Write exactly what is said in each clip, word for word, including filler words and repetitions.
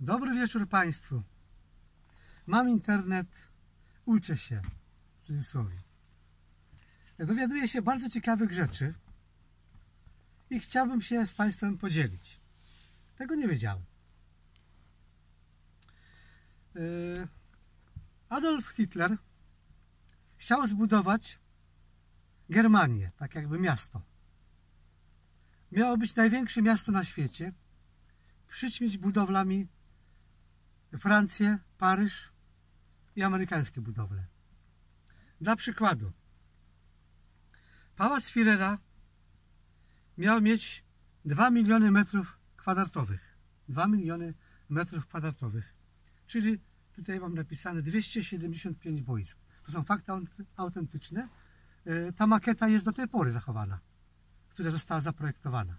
Dobry wieczór Państwu. Mam internet, uczę się, w cudzysłowie. Dowiaduję się bardzo ciekawych rzeczy i chciałbym się z Państwem podzielić. Tego nie wiedziałem. Adolf Hitler chciał zbudować Germanię, tak jakby miasto. Miało być największe miasto na świecie, przyćmić budowlami Francję, Paryż i amerykańskie budowle. Dla przykładu, Pałac Führera miał mieć dwa miliony metrów kwadratowych. dwa miliony metrów kwadratowych. Czyli tutaj mam napisane dwieście siedemdziesiąt pięć boisk. To są fakty autentyczne. Ta makieta jest do tej pory zachowana, która została zaprojektowana.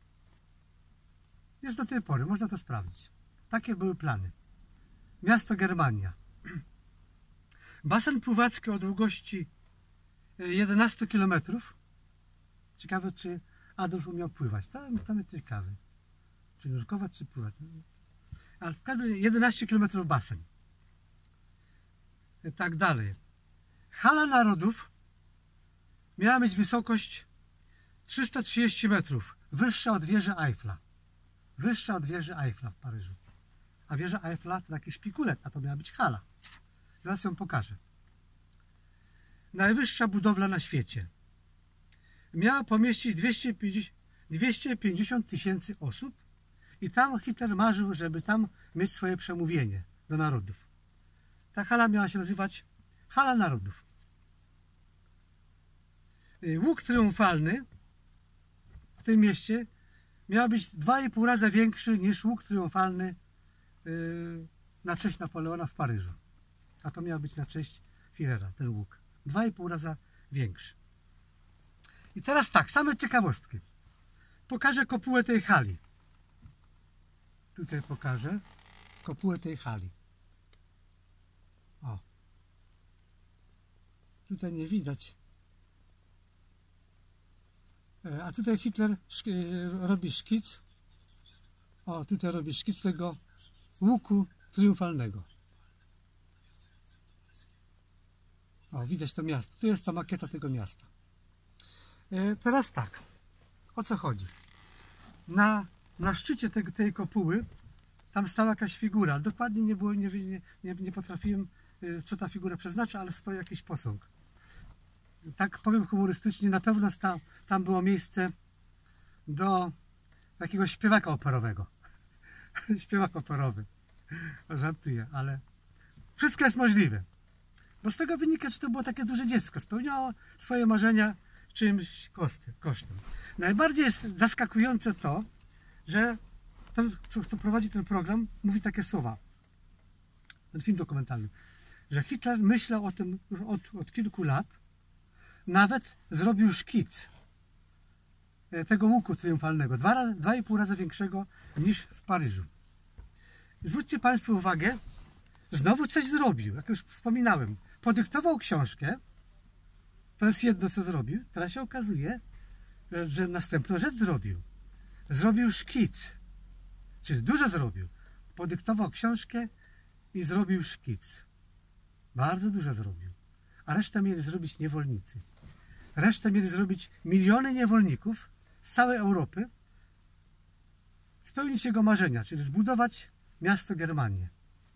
Jest do tej pory, można to sprawdzić. Takie były plany. Miasto Germania. Basen pływacki o długości jedenaście kilometrów. Ciekawe, czy Adolf umiał pływać. Tam, tam jest ciekawy. Czy nurkować, czy pływać. Ale w każdym razie jedenaście kilometrów basen. Tak dalej. Hala Narodów miała mieć wysokość trzysta trzydzieści metrów. Wyższa od wieży Eiffla. Wyższa od wieży Eiffla w Paryżu. A wieża Eiffla to taki szpikulec, a to miała być hala. Zaraz ją pokażę. Najwyższa budowla na świecie. Miała pomieścić dwieście pięćdziesiąt tysięcy osób i tam Hitler marzył, żeby tam mieć swoje przemówienie do narodów. Ta hala miała się nazywać Hala Narodów. Łuk triumfalny w tym mieście miał być dwa i pół razy większy niż łuk triumfalny na cześć Napoleona w Paryżu. A to miał być na cześć Führera, ten łuk. Dwa i pół razy większy. I teraz tak, same ciekawostki. Pokażę kopułę tej hali. Tutaj pokażę kopułę tej hali. O. Tutaj nie widać. A tutaj Hitler robi szkic. O, tutaj robi szkic tego łuku triumfalnego. O, widać to miasto. Tu jest ta makieta tego miasta. E, teraz tak. O co chodzi? Na, na szczycie tej, tej kopuły tam stała jakaś figura. Dokładnie nie było, nie, nie, nie, nie potrafiłem, co ta figura przeznacza, ale stoi jakiś posąg. Tak powiem humorystycznie, na pewno sta, tam było miejsce do jakiegoś śpiewaka operowego. Śpiewak operowy. Żartuję, ale wszystko jest możliwe. Bo z tego wynika, że to było takie duże dziecko. Spełniało swoje marzenia czymś kosztem. Najbardziej jest zaskakujące to, że ten, kto prowadzi ten program, mówi takie słowa. Ten film dokumentalny. Że Hitler myślał o tym już od, od kilku lat. Nawet zrobił szkic tego łuku triumfalnego. Dwa, dwa i pół razy większego niż w Paryżu. Zwróćcie Państwo uwagę, znowu coś zrobił, jak już wspominałem. Podyktował książkę, to jest jedno, co zrobił. Teraz się okazuje, że następną rzecz zrobił. Zrobił szkic, czyli dużo zrobił. Podyktował książkę i zrobił szkic. Bardzo dużo zrobił. A resztę mieli zrobić niewolnicy. Resztę mieli zrobić miliony niewolników z całej Europy, spełnić jego marzenia, czyli zbudować miasto Germanię.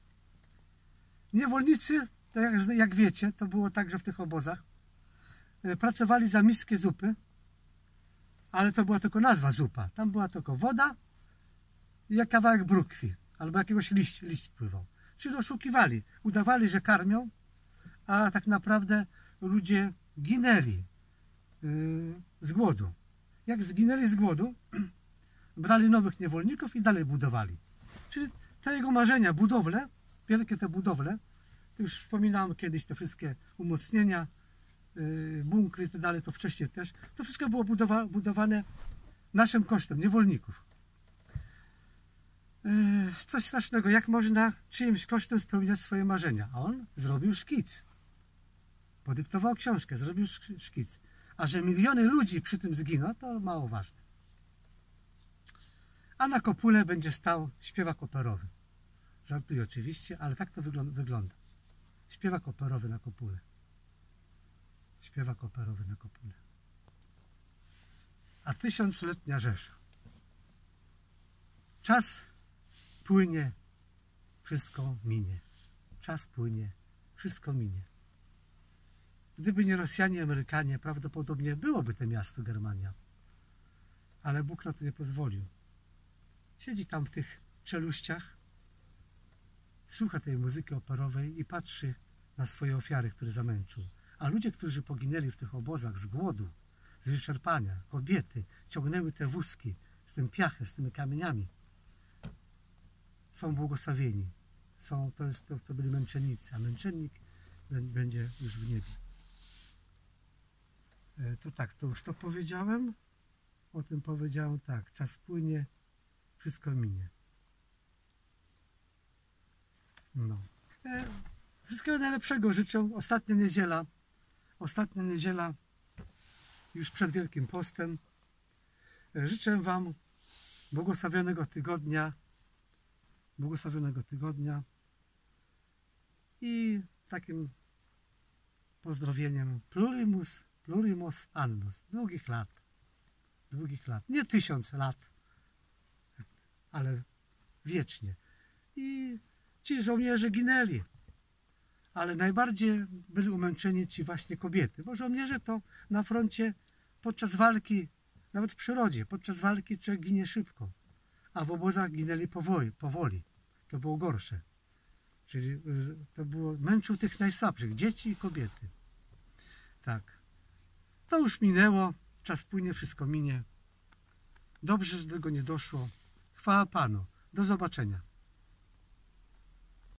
Niewolnicy, tak jak, jak wiecie, to było tak, że w tych obozach pracowali za miskę zupy, ale to była tylko nazwa zupa. Tam była tylko woda i kawałek brukwi, albo jakiegoś liść, liść pływał. Czyli oszukiwali, udawali, że karmią, a tak naprawdę ludzie ginęli yy, z głodu. Jak zginęli z głodu, brali nowych niewolników i dalej budowali. Czyli te jego marzenia, budowle, wielkie te budowle, to już wspominałem kiedyś te wszystkie umocnienia, yy, bunkry i tak dalej, to wcześniej też, to wszystko było budowa budowane naszym kosztem, niewolników. Yy, coś strasznego, jak można czyimś kosztem spełniać swoje marzenia? A on zrobił szkic. Podyktował książkę, zrobił szkic. A że miliony ludzi przy tym zginą, to mało ważne. A na kopule będzie stał śpiewak operowy. Żartuję oczywiście, ale tak to wygląda. wygląda. Śpiewak operowy na kopule. Śpiewak operowy na kopule. A tysiącletnia Rzesza. Czas płynie, wszystko minie. Czas płynie, wszystko minie. Gdyby nie Rosjanie i Amerykanie, prawdopodobnie byłoby to miasto Germania. Ale Bóg na to nie pozwolił. Siedzi tam w tych czeluściach, słucha tej muzyki operowej i patrzy na swoje ofiary, które zamęczył. A ludzie, którzy poginęli w tych obozach z głodu, z wyczerpania, kobiety ciągnęły te wózki z tym piachem, z tymi kamieniami, są błogosławieni. Są, to, jest, to, to byli męczennicy, a męczennik będzie już w niebie. To tak, to już to powiedziałem. O tym powiedziałem tak. Czas płynie, wszystko minie. No. E, wszystkiego najlepszego życzę. Ostatnia niedziela. Ostatnia niedziela już przed Wielkim Postem. E, życzę Wam błogosławionego tygodnia. Błogosławionego tygodnia. I takim pozdrowieniem plurimus, plurimus annus. Długich lat. Długich lat. Nie tysiąc lat, ale wiecznie. I ci żołnierze ginęli, ale najbardziej byli umęczeni ci właśnie kobiety, bo żołnierze to na froncie podczas walki, nawet w przyrodzie, podczas walki człowiek ginie szybko, a w obozach ginęli powoli, powoli. To było gorsze. Czyli to było, męczył tych najsłabszych, dzieci i kobiety. Tak. To już minęło, czas płynie, wszystko minie. Dobrze, że do tego nie doszło. Chwała Panu. Do zobaczenia.